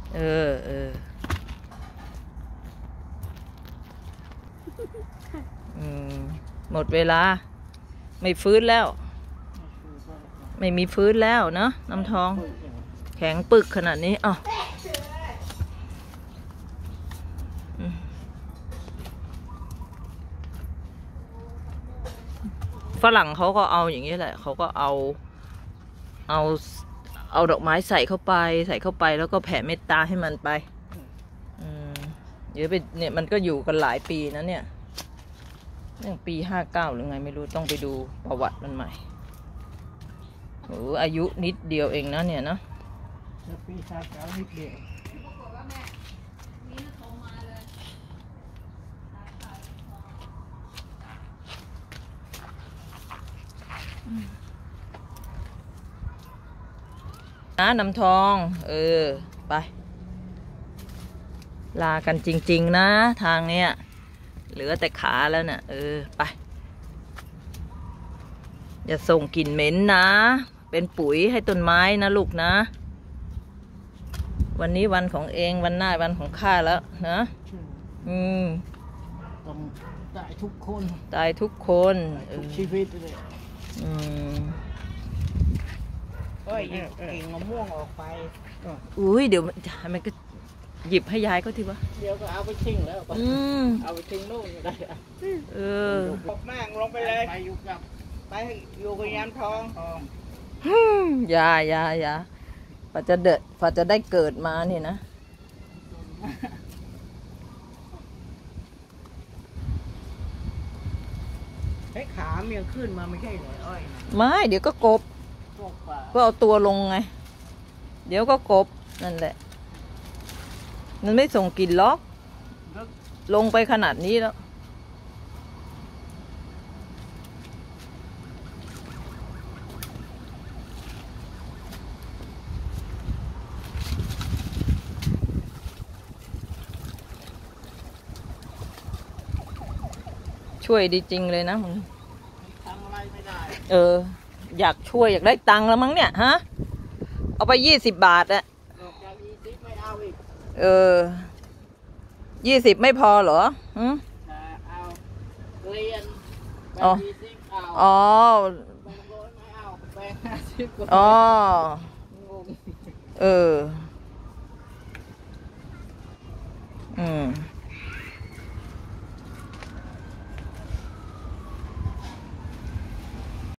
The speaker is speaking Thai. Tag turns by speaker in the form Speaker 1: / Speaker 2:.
Speaker 1: เออหมดเวลาไม่ฟื้นแล้วไม่มีฟื้นแล้วเนาะน้ำทองแข็งปึกขนาดนี้อ้าวฝรั่งเขาก็เอาอย่างนี้แหละเขาก็เอาดอกไม้ใส่เข้าไปแล้วก็แผ่เมตตาให้มันไปเดี๋ยวไปเนี่ยมันก็อยู่กันหลายปีนะเนี่ยตั้งปี59หรือไงไม่รู้ต้องไปดูประวัติมันใหม่โอ้อายุนิดเดียวเองนะเนี่ยนะ
Speaker 2: ปี59นิดเดียว
Speaker 1: น้ำทองไปลากันจริงๆนะทางเนี้ยเหลือแต่ขาแล้วน่ะไปอย่าส่งกลิ่นเหม็นนะเป็นปุ๋ยให้ต้นไม้นะลูกนะวันนี้วันของเองวันหน้าวันของข้าแล้วนะ
Speaker 2: ต้องตายทุกคน
Speaker 1: ทุก
Speaker 2: ชีวิตเลย
Speaker 3: เก่งมะม่วงออกไป
Speaker 1: อุ้ยเดี๋ยวมันก็หยิบให้ยายก็ทีวะ
Speaker 2: เดี๋ยวก็เอาไปทิ้งแล้วเอาไปทิ้งนู่นได้
Speaker 3: ตกแม่งลงไปเลยไปอยู่กับยามทอง
Speaker 1: อย่าพอจะได้เกิดมาเนี่ยนะ
Speaker 3: ให้ขาเมียขึ้นมาไม่ใช่เหรออ้อย
Speaker 1: ไม่เดี๋ยวก็กบก็เอาตัวลงไงเดี๋ยวก็กบนั่นแหละมันไม่ส่งกลิ่นล็อกลงไปขนาดนี้แล้วช่วยดีจริงเลยนะมึง
Speaker 3: ทำอะไรไม่ได้
Speaker 1: อยากช่วยอยากได้ตังค์แล้วมั้งเนี่ยฮะเอาไป20 บาทอะ
Speaker 3: ไม่เอาอีก
Speaker 1: 20ไม่พอเหรอ
Speaker 3: เอาเรียน
Speaker 1: อ๋อ
Speaker 3: ไม่เอาแบง50
Speaker 1: อ๋อ